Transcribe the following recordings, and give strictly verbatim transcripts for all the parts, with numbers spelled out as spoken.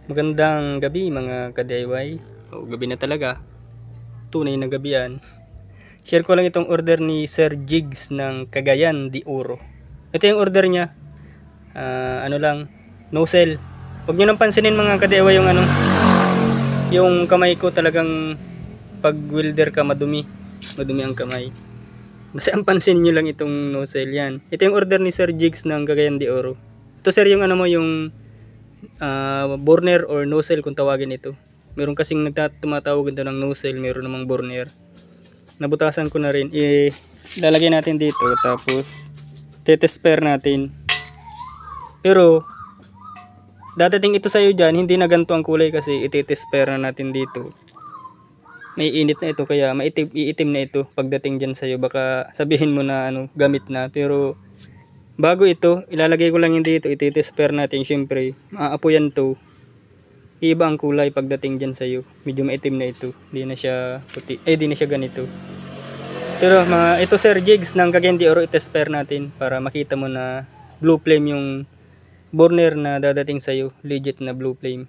Magandang gabi mga ka-D I Y. O, gabi na talaga. Tunay na gabi yan. Share ko lang itong order ni Sir Jigs ng Cagayan de Oro. Ito yung order niya. Uh, ano lang, no sell. Huwag nyo nang pansinin mga ka-D I Y yung ano, yung kamay ko talagang pag welder ka madumi. Madumi ang kamay. Basta ang pansin nyo lang itong no sell yan. Ito yung order ni Sir Jigs ng Cagayan de Oro. Ito sir yung ano mo yung Uh, burner or nozzle kung tawagin ito. Meron kasing nagtatumatawag ito ng nozzle, meron namang burner. Nabutasan ko na rin. Ilalagay natin dito tapos tetesper natin. Pero dadating ito sa iyo dyan, hindi na ganito ang kulay kasi itetesper na natin dito. May init na ito kaya maitim, iitim na ito pagdating dyan sa iyo. Baka sabihin mo na ano, gamit na, pero bago ito, ilalagay ko lang yun dito, iti-tesper natin syempre. Maaapoyan to. Iba ang kulay pagdating dyan sa'yo. Medyo maitim na ito. Hindi na siya puti. Eh, di na siya ganito. Pero mga, ito Sir Jigs ng Cagayan de Oro, i-tesper natin para makita mo na blue flame yung burner na dadating sa'yo. Legit na blue flame.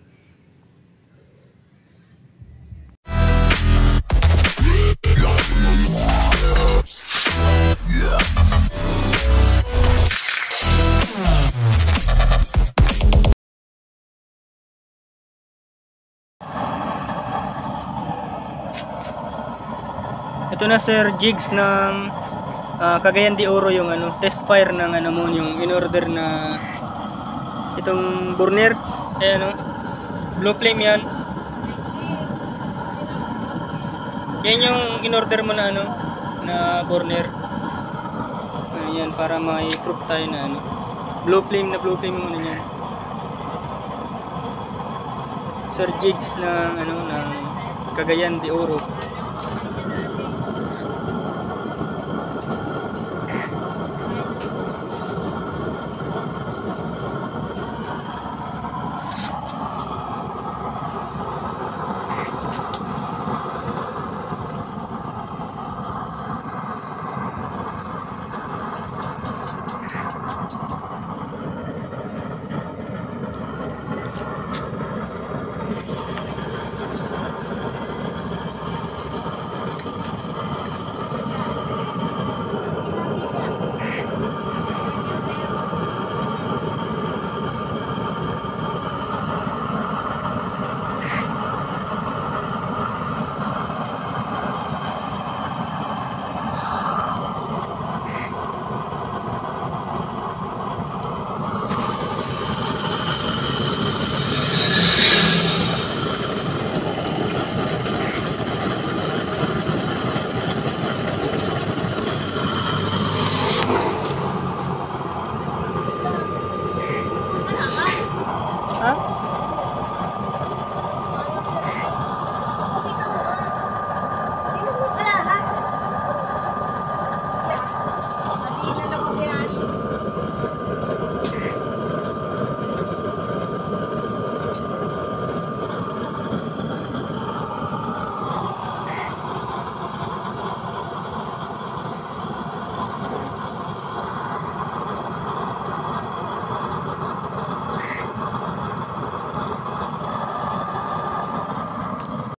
Ito na Sir Jigs ng uh, Cagayan de Oro yung ano, test fire ng ano mo, yung in-order na itong burner. Eh ano, blue flame yan. Yan yung in-order mo na ano, na burner. Ayan, para may proof tayo na ano. Blue flame na blue flame muna yan. Sir Jigs ng ano, ng Cagayan de Oro.